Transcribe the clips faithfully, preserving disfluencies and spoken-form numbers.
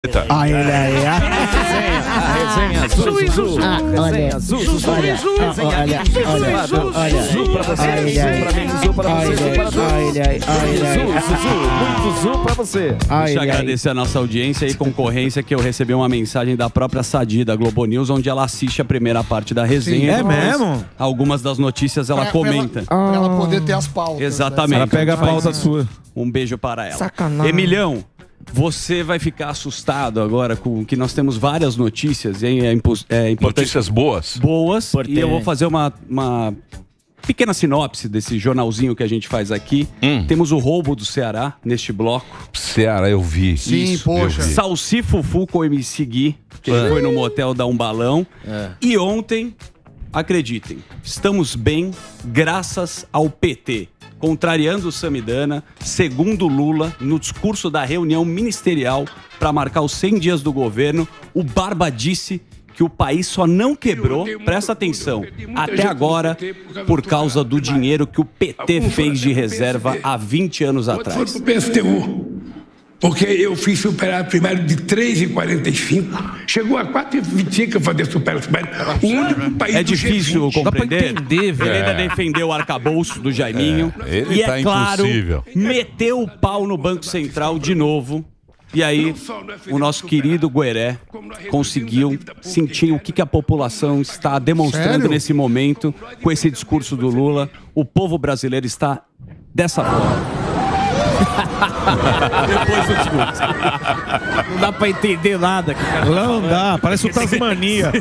Ah, ele aí. A resenha azul, azul, Olha, azul, olha, olha, olha, olha, azul pra você, olha, azul pra mim, azul pra você, azul para todos. Azul, azul, muito azul pra você. Deixa eu agradecer a nossa audiência e concorrência, que eu recebi uma mensagem da própria Sadi, da Globo News, onde ela assiste a primeira parte da resenha. Sim, é mesmo? Algumas das notícias ela Pra- comenta. pra ela- pra ela poder ter as pautas. Exatamente. Ela pega a pauta Faz sua. Um beijo para ela. Sacanagem. Emilhão, você vai ficar assustado agora com que nós temos várias notícias. E é, impo- é importante. Notícias boas? Boas. E eu vou fazer uma, uma pequena sinopse desse jornalzinho que a gente faz aqui. Hum. Temos o roubo do Ceará neste bloco. Ceará, eu vi. Sim, Isso, eu vi. Salsi Fufu com o M C Gui, que ele É. foi no motel dar um balão. E ontem, acreditem, estamos bem graças ao P T. Contrariando o Samidana, segundo Lula, no discurso da reunião ministerial para marcar os cem dias do governo, o Barba disse que o país só não quebrou, presta atenção, até agora, por causa do dinheiro que o P T fez de reserva há vinte anos atrás. P S T U, porque eu fiz superar primário de três vírgula quarenta e cinco, chegou a quatro vírgula vinte e cinco eu fazer superar primário. O único país É do G difícil vinte. compreender. Ele ainda É. defendeu o arcabouço do Jaiminho. É, ele e tá é claro, impossível. meteu o pau no Banco Central de novo. E aí, o nosso querido Gueré conseguiu sentir o que, que a população está demonstrando Sério? nesse momento com esse discurso do Lula. O povo brasileiro está dessa forma. Depois do discurso. Não dá pra entender nada. Não dá, parece o Tasmania.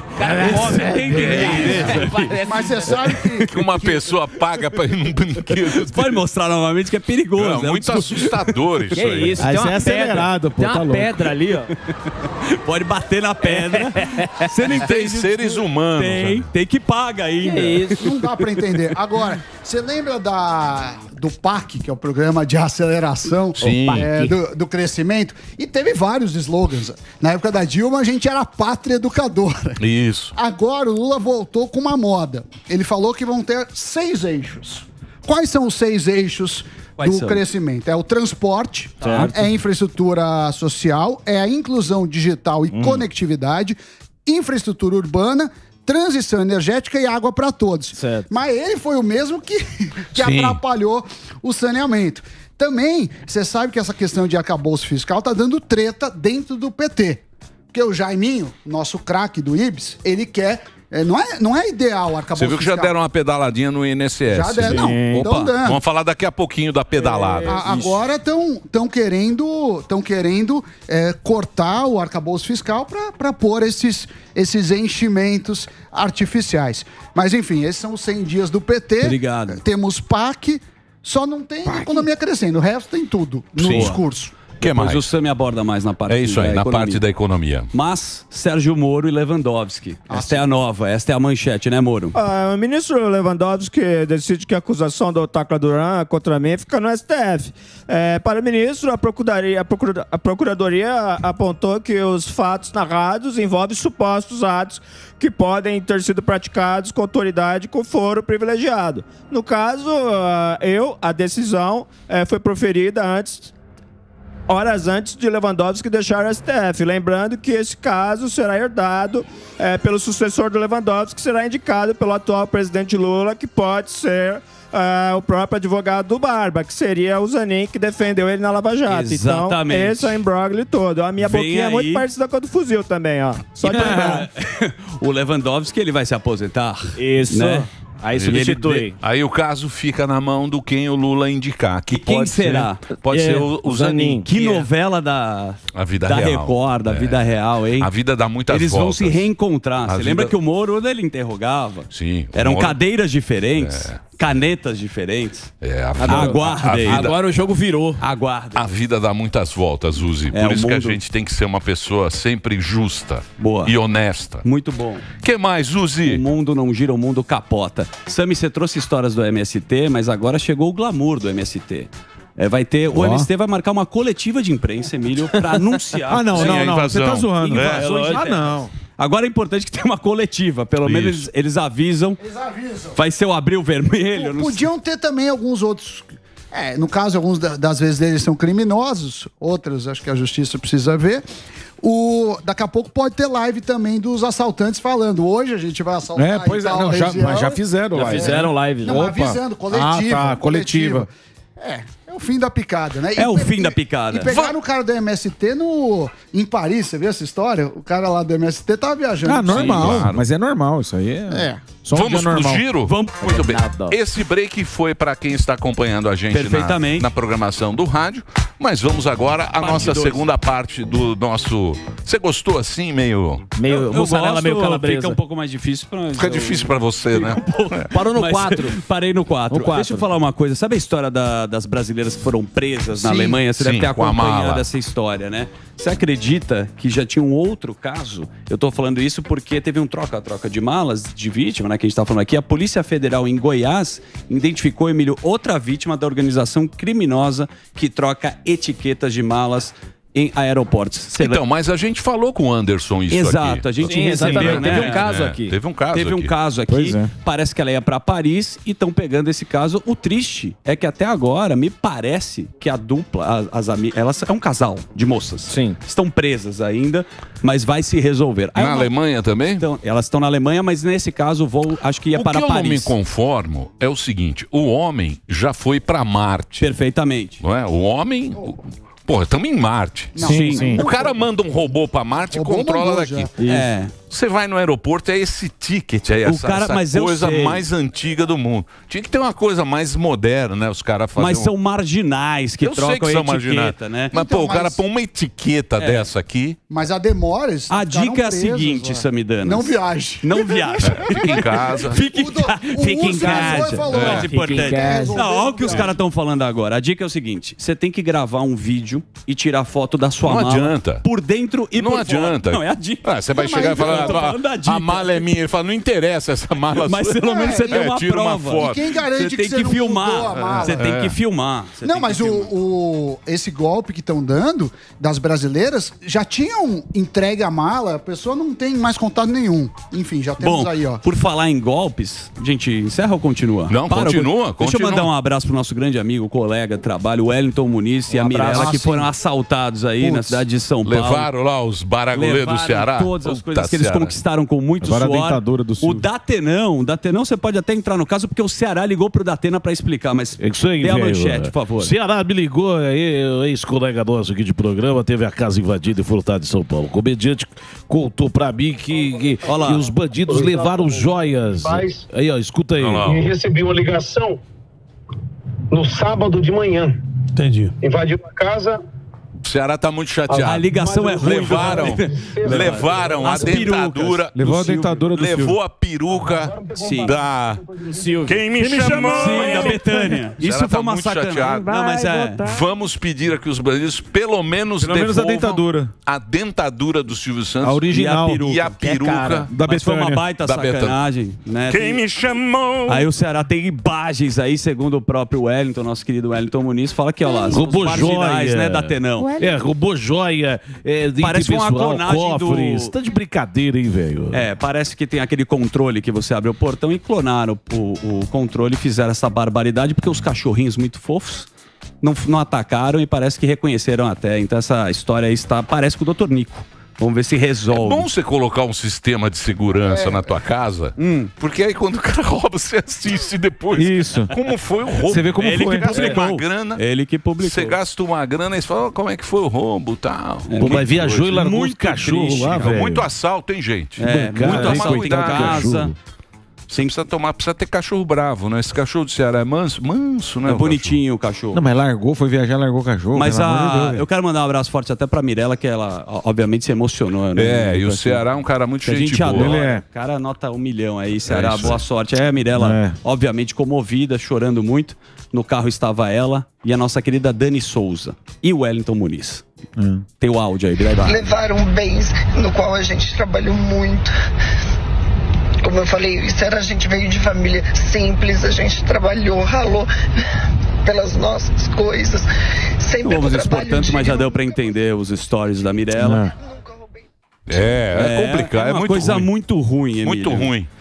Mas você sabe que, que uma pessoa paga pra ir num brinquedo. Pode mostrar novamente que é perigoso. Não, é um muito discurso- assustador isso Que aí. isso, tem uma pedra. Tem uma pedra ali, ó. Pode bater na pedra. Você não E tem entende. seres humanos. Tem, né? tem que paga ainda. Não dá pra entender. Agora, você lembra da, do P A C, que é o Programa de Aceleração Sim. é, do, do Crescimento? E teve vários slogans. Na época da Dilma, a gente era a pátria educadora. Isso. Agora o Lula voltou com uma moda. Ele falou que vão ter seis eixos. Quais são os seis eixos Quais do são? crescimento? É o transporte, Certo. é a infraestrutura social, é a inclusão digital e conectividade, infraestrutura urbana, transição energética e água para todos. Certo. Mas ele foi o mesmo que, que Sim. atrapalhou o saneamento. Também, você sabe que essa questão de arcabouço fiscal tá dando treta dentro do P T. Porque o Jaiminho, nosso craque do Ibis, ele quer... é, não, é, não é ideal o arcabouço Você viu que já fiscal. deram uma pedaladinha no I N S S? Já deram, não. Opa, Tão dando. vamos falar daqui a pouquinho da pedalada. A- agora estão querendo, tão querendo é, cortar o arcabouço fiscal para pôr esses, esses enchimentos artificiais. Mas, enfim, esses são os cem dias do P T. Obrigado. Temos P A C, só não tem economia crescendo. O resto tem tudo no Sim. discurso. O que Depois mais? o Sami aborda mais na parte É isso aí, da na economia. parte da economia. Mas Sérgio Moro e Lewandowski. Ah, Esta é a nova, esta é a manchete, né, Moro? Ah, o ministro Lewandowski decide que a acusação do Tacla Duran contra mim fica no S T F. É, para o ministro, a procuradoria, a, procura- a procuradoria apontou que os fatos narrados envolvem supostos atos que podem ter sido praticados com autoridade com foro privilegiado. No caso, ah, eu, a decisão eh, foi proferida antes horas antes de Lewandowski deixar o S T F. Lembrando que esse caso será herdado eh, pelo sucessor do Lewandowski, que será indicado pelo atual presidente Lula, que pode ser eh, o próprio advogado do Barba, que seria o Zanin, que defendeu ele na Lava Jato. Exatamente. Então, esse é o imbróglio todo. A minha Vem boquinha é aí. muito parecida com a do fuzil também, ó. Só de lembrar. O Lewandowski, ele vai se aposentar. Isso. Né? Aí Ele- substitui. Aí o caso fica na mão do quem o Lula indicar. Que Quem pode será? Ser, pode É, ser o, o o Zanin. Zanin. Que que é novela da, a vida da real. Record, da É. vida real, hein? A vida dá muitas Eles voltas. vão se reencontrar. A Você vida- lembra que o Moro, ele interrogava? Sim. o Eram Moro- cadeiras diferentes, É. canetas diferentes. É, a vida, Aguardem. a vida, Agora o jogo virou. Aguardem. a vida dá muitas voltas, Uzi. É, Por o isso que a mundo- gente tem que ser uma pessoa sempre justa Boa. e honesta. Muito bom. que mais, Uzi? O mundo não gira, o mundo capota. Sami, você trouxe histórias do M S T, mas agora chegou o glamour do M S T. É, vai ter, o Ó. M S T vai marcar uma coletiva de imprensa, Emílio, para anunciar. Ah, não, Sim, a não, não. Você invasão. tá zoando. É, Invasões de Ah, terras. não. Agora é importante que tenha uma coletiva. Pelo menos Isso. eles, eles avisam. Eles avisam. Vai ser o abril vermelho. não sei. Podiam ter também alguns outros. É, no caso, alguns da- das vezes deles são criminosos, outras acho que a justiça precisa ver. O, daqui a pouco pode ter live também dos assaltantes falando. Hoje a gente vai assaltar. É, pois em é, tal não, já, região. mas já fizeram Já live. fizeram live. Não, Opa. avisando, coletiva. Ah, tá, coletiva. É, é o fim da picada, né? É E- o fim da picada. E pegaram o cara do M S T no, em Paris, você viu essa história? O cara lá do M S T tava viajando. Ah, normal. claro. Mas é normal, isso aí é. É. Só um Vamos dia pro normal. giro? Vamos. Muito bem. Nada. Esse break foi para quem está acompanhando a gente na, Perfeitamente. na programação do rádio, mas vamos agora à nossa dois. segunda parte do nosso... Você gostou assim, meio... Meio Eu mussarela, gosto, meio calabresa. Fica um pouco mais difícil pra... Fica eu- difícil para você, né? Parou no Mas quatro. Parei no quatro. No quatro. Deixa eu falar uma coisa. Sabe a história da- das brasileiras que foram presas na Sim, Alemanha? Você deve sim, ter com a acompanhado mala. essa história, né? Você acredita que já tinha um outro caso? Eu tô falando isso porque teve um troca-troca de malas de vítima, né? Que a gente tá falando aqui. A Polícia Federal em Goiás identificou, Emílio, outra vítima da organização criminosa que troca etiquetas de malas em aeroportos. Você Então, mas a gente falou com o Anderson isso Exato, aqui. a gente Sim, recebeu, exatamente. né? Teve um caso É, aqui. Teve um caso Teve um aqui. caso aqui, Pois é. parece que ela ia pra Paris e estão pegando esse caso. O triste é que até agora me parece que a dupla, a- as amigas, elas é um casal de moças. Sim. Estão presas ainda, mas vai se resolver. Aí Na uma- Alemanha também? Então, elas estão na Alemanha, mas nesse caso o voo acho que ia O para que eu não me Paris. conformo é o seguinte, o homem já foi para Marte, Perfeitamente. não é? O homem... o- Porra, estamos em Marte. Sim, sim. O cara manda um robô para Marte e Robô controla mandou daqui. já. É. Você vai no aeroporto, é esse ticket aí, O essa, cara- essa mas eu coisa sei. mais antiga do mundo. Tinha que ter uma coisa mais moderna, né? Os caras fazem. Mas um- são marginais que Eu trocam sei que são etiqueta, marginais. né? Mas, Então, pô, o cara mas- põe uma etiqueta dessa aqui, Mas a demora. eles A ficaram dica é a presos seguinte, lá. Samidanas. Não viaje. Não viaja. fica em casa. Fique em, O do- ca... o Fique em Urso já foi casa. e falou, É. ó, Mais fique importante. em casa. Não, olha o que os caras estão falando agora. A dica é o seguinte: você tem que gravar um vídeo e tirar foto da sua Não mala. adianta. Por dentro e Não por adianta. fora. Não, é a dica. Ah, você vai Não, chegar e mas falar, eu tô falando da "Ah, dica." a mala é minha. Ele fala, não interessa essa mala Mas sua. pelo menos você É, tem é, uma tira uma prova. foto. E quem garante Você que tem você que não filmar. mudou a mala? Você tem É. que filmar. Você Não, tem mas que o, filmar. o- esse golpe que estão dando das brasileiras já tinham entregue a mala, a pessoa não tem mais contato nenhum. Enfim, já temos Bom, aí, ó. por falar em golpes, gente, encerra ou continua? Não, Para, continua, Deixa eu continua. mandar um abraço pro nosso grande amigo, colega de trabalho, o Wellington Muniz e a abraço. Mirella, que Ah, foram sim. assaltados aí na Putz. cidade de São Paulo. Levaram lá os baragolê do Levaram Ceará. todas as Puta coisas que eles Ceará. conquistaram com muito Levaram a suor. dentadura do O Silvio. Datenão, o Datenão você pode até entrar no caso, porque o Ceará ligou pro Datena pra explicar, mas É isso aí, dê a velho. manchete, por favor. Ceará me ligou, aí, o ex-colega nosso aqui de programa, teve a casa invadida e furtada em São Paulo. O comediante contou pra mim que, que, Olha lá. que os bandidos levaram joias. Paz. Aí, ó, escuta aí. Olha lá. E recebi uma ligação no sábado de manhã. Entendi. Invadiu a casa. O Ceará tá muito chateado. A ligação é ruim. Levaram, levaram a As perucas. dentadura. Levou do a dentadura do Levou Silvio. a peruca Sim. da. Quem me chamou? Sim, da Betânia. Isso Será foi tá uma muito sacanagem. chateado. Não, mas é... Vamos pedir aqui os bandidos, pelo menos Pelo menos a devolvam dentadura. a dentadura do Silvio Santos. A original. E a peruca. E a que é peruca cara. da Mas foi uma Betânia. baita Da Betânia. sacanagem, né? Quem Tem- me chamou? Aí o Ceará tem imagens aí, segundo o próprio Wellington, nosso querido Wellington Muniz, fala que, ó lá, são os Roubou marginais, joia. né, Datenão. É, roubou joia, é, de Parece uma pessoal, clonagem do- cofres. Tá de brincadeira, hein, velho? É, parece que tem aquele controle que você abre o portão e clonaram o, o controle e fizeram essa barbaridade, porque os cachorrinhos muito fofos não, não atacaram e parece que reconheceram até. Então essa história aí está, parece com o doutor Nico. Vamos ver se É resolve. bom você colocar um sistema de segurança na tua casa, porque aí quando o cara rouba, você assiste depois. Isso. Como foi o roubo? Você vê como Ele foi. que Gasta publicou. uma grana, Ele que publicou. você gasta uma grana e você fala, "Oh, como é que foi o roubo e tal. Pô, mas viajou e largou Muito os cachorros triste, lá, cara. velho. Muito assalto, hein, gente? É, Bancada, muito hein, assalto em coitado do casa. cachorro. Você precisa tomar, precisa ter cachorro bravo, né? Esse cachorro do Ceará é manso, manso, né? É o bonitinho o cachorro. Não, mas largou, foi viajar, largou o cachorro. Mas pelo amor de a, Deus, velho. eu quero mandar um abraço forte até pra Mirella, que ela, ó, obviamente, se emocionou. Né? É, e o Assim, Ceará é um cara muito que a gente, gente boa. adora. Ele é. Cara, nota um milhão aí, Ceará, É isso boa aí. sorte. É, a Mirella, É. obviamente, comovida, chorando muito. No carro estava ela e a nossa querida Dani Souza e o Wellington Muniz. Hum. Tem o áudio aí, Guilherme. Levaram bens no qual a gente trabalhou muito. Como eu falei, isso era, a gente veio de família simples, a gente trabalhou, ralou pelas nossas coisas. Sempre Não vamos com expor trabalho tanto, mas já digno. deu pra entender os stories da Mirella. Nunca roubei. É, é, complicado, é, uma muito coisa ruim. muito ruim, Emílio. Muito ruim.